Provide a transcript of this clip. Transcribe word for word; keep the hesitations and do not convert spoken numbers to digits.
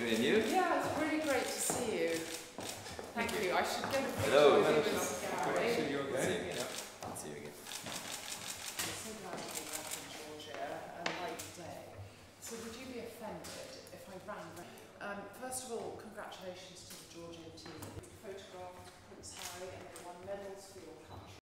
me and you. Yeah, it's really great to see you. Thank you. I should get a picture Hello. of you with Gary. See you again. Yeah. See you again. I'm so glad to be back in Georgia, a light day. So would you be offended if I ran around? Um, first of all, congratulations to the Georgian team. You photographed Prince Harry and they won medals for your country.